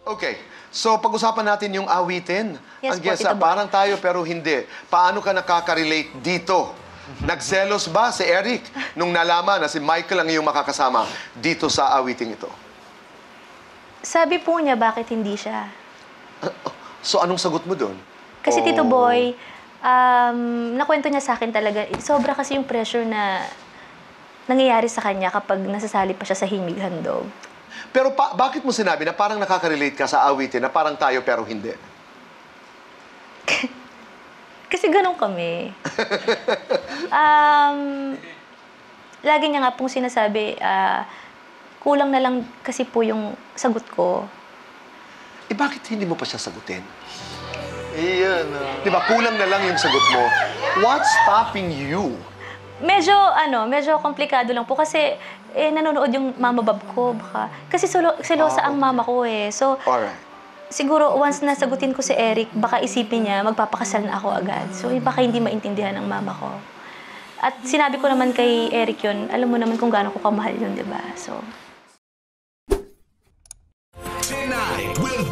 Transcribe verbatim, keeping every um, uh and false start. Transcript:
Okay. So, pag-usapan natin yung awitin. Yes Ang po, guess, Tito ah, Boy. parang tayo pero hindi. Paano ka nakaka-relate dito? Nagselos ba si Eric nung nalaman na si Michael ang iyong makakasama dito sa awiting ito? Sabi po niya, bakit hindi siya? So, anong sagot mo doon? Kasi Oh. Tito Boy, um, nakwento niya sa akin talaga, sobra kasi yung pressure na nangyayari sa kanya kapag nasasali pa siya sa himig handog. Pero pa- bakit mo sinabi na parang nakaka-relate ka sa awitin na parang tayo pero hindi? Kasi ganun kami. um, lagi niya nga pong sinasabi, ah, kulang na lang kasi po yung sagot ko. Eh, bakit hindi mo pa siya sagutin? Iyan, ah. Di ba, kulang na lang yung sagot mo. What's stopping you? Medyo, ano, medyo komplikado lang po kasi eh, nanonood yung mama bab ko. Baka, kasi solo, selosa ang mama ko eh. So, Alright. siguro once nasagutin ko si Eric, baka isipin niya, magpapakasal na ako agad. So, eh, baka hindi maintindihan ng mama ko. At sinabi ko naman kay Eric yun, alam mo naman kung gaano ko kamahal yun, di ba? So, Tonight with